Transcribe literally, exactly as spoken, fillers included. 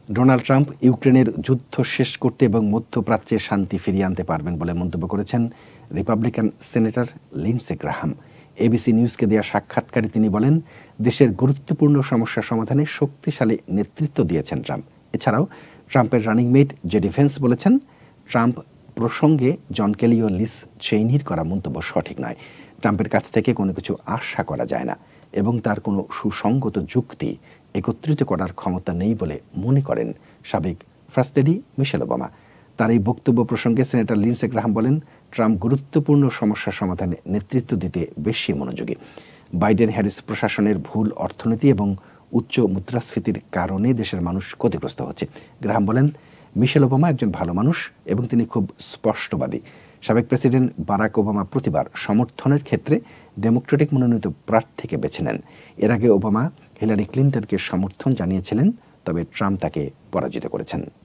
Donald Trump ইউক্রেনের যুদ্ধ শেষ করতে এবং মধ্যপ্রাচ্যে শান্তি ফিরিয়ে আনতে পারবেন বলে মন্তব্য করেছেন Republican senator Lindsey Graham. ABC নিউজকে দেওয়া সাক্ষাৎকারে তিনি বলেন, দেশের গুরুত্বপূর্ণ সমস্যা সমাধানে শক্তিশালী নেতৃত্ব দিয়েছেন ট্রাম্প। এছাড়াও ট্রাম্পের রানিং মেট জেডি ভেন্স বলেছেন, ট্রাম্প প্রসঙ্গে জন কেলি ও লিস চেইনির করা মন্তব্য সঠিক নয়। ট্রাম্পের কাছ থেকে কোনো কিছু আশা করা যায় না এবং তার কোনো সুসংগত যুক্তি একত্রিত করার ক্ষমতা নেই বলে মনে করেন সাবেক ফার্স্ট লেডি মিশেল ওবামা। তার এই বক্তব্য প্রসঙ্গে সেনেটর লিন্ডসে গ্রাহাম বলেন, ট্রাম্প গুরুত্বপূর্ণ সমস্যা সমাধানে নেতৃত্ব দিতে বেশি মনোযোগী। বাইডেন হ্যারিস প্রশাসনের ভুল অর্থনীতি এবং উচ্চ মুদ্রাস্ফীতির কারণে দেশের মানুষ ক্ষতিগ্রস্ত হচ্ছে। গ্রাহাম বলেন, মিশেল ওবামা একজন ভালো মানুষ এবং তিনি খুব স্পষ্টবাদী। সাবেক প্রেসিডেন্ট বারাক ওবামা প্রতিবার সমর্থনের ক্ষেত্রে ডেমোক্রেটিক মনোনীত প্রার্থীকে বেছে নেন। এর আগে ওবামা হিলারি ক্লিন্টনকে সমর্থন জানিয়েছিলেন, তবে ট্রাম্প তাকে পরাজিত করেছেন।